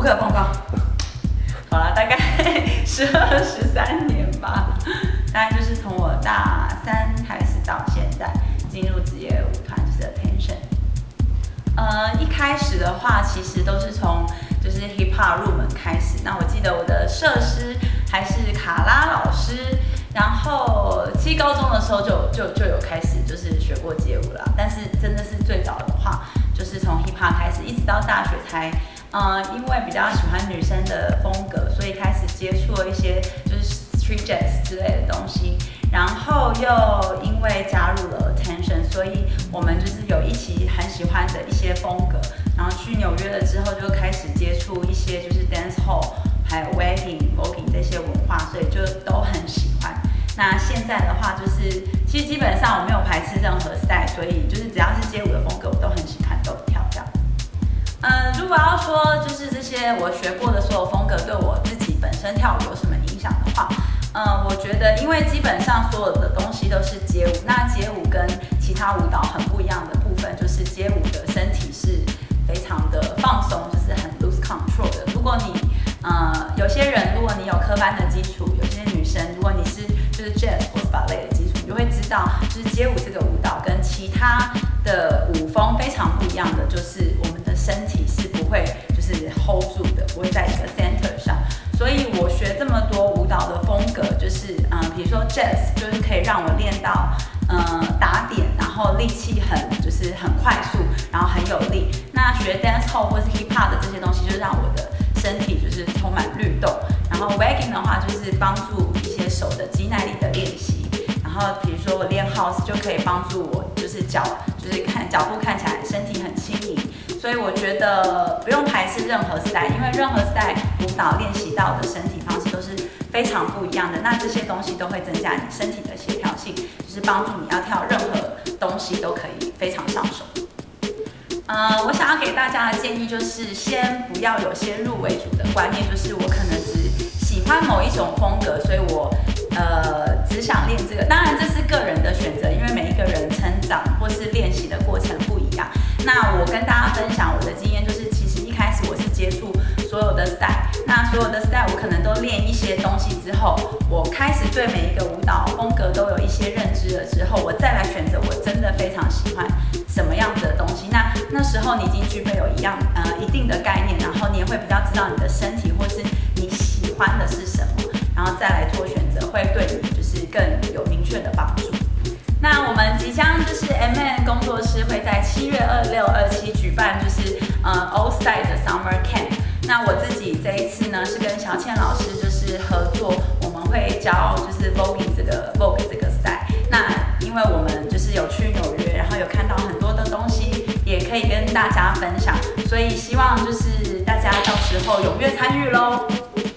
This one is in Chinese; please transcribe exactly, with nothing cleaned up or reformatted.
无可奉告。好了，大概十二十三年吧，大概就是从我大三开始到现在进入职业舞团，就是 Attention。呃，一开始的话，其实都是从就是 Hip Hop 入门开始。那我记得我的设施还是卡拉老师，然后其实高中的时候就就就有开始就是学过街舞了，但是真的是最早的话，就是从 Hip Hop 开始，一直到大学才。呃，因为比较喜欢女生的风格，所以开始接触了一些就是 street jazz 之类的东西。然后又因为加入了 Attention， 所以我们就是有一起很喜欢的一些风格。然后去纽约了之后，就开始接触一些就是 dance hall， 还有 wedding、voguing 这些文化，所以就都很喜欢。那现在的话，就是其实基本上我没有排斥任何 style， 所以就是只要是街舞的风格，我都很喜欢，都跳这样。嗯，如果要说就是这些我学过的所有风格对我自己本身跳舞有什么影响的话，嗯，我觉得因为基本上所有的东西都是街舞，那街舞跟其他舞蹈很不一样的部分就是街舞的身体是非常的放松，就是很 loose control 的。如果你呃有些人，如果你有科班的基础，有些女生如果你是就是 jazz 或是 ballet 的基础，你就会知道，就是街舞这个舞蹈跟其他的舞风非常不一样的，就是我们的身体是不会就是 hold 住的，不会在一个 center 上。所以我学这么多舞蹈的风格，就是嗯，比如说 jazz， 就是可以让我练到嗯打点，然后力气很就是很快速，然后很有力。那学 dance hall 或是 hip hop 的这些东西，就让我的身体就是充满律动。然后 wagging 的话，就是帮助一些手的肌耐力的练习。然后比如说我练 house 就可以帮助我，就是脚就是看脚步看起来身体很轻盈。所以我觉得不用排斥任何 style， 因为任何 style 舞蹈练习到的身体方式都是非常不一样的。那这些东西都会增加你身体的协调性，就是帮助你要跳任何东西都可以非常上手。呃，我想要给大家的建议就是，先不要有先入为主的观念，就是我可能只喜欢某一种风格，所以我呃只想练这个。当然这是个人的选择，因为每一个人成长或是练习的过程不一样。那我跟大家分享我的经验，就是其实一开始我是接触所有的 style， 那所有的 style 我可能都练一些东西之后，我开始对每一个舞蹈风格都有一些认知了之后，我再来选择我真的非常喜欢什么样子的东西。那那时候你已经具备有一样呃一定的概念，然后你也会比较知道你的身体或是你喜欢的是什么，然后再来做选择，会对你就是更有明确的帮助。那我们即将就是 M N 工作室会在七月二六、二七举办就是呃 Old Style 的 Summer Camp。那我自己这一次呢是跟小倩老师就是合作，我们会教就是 Voguing 这个 Vogue 这个 style。那因为我们就是有去纽约，然后有看到很多的东西，也可以跟大家分享，所以希望就是大家到时候踊跃参与咯。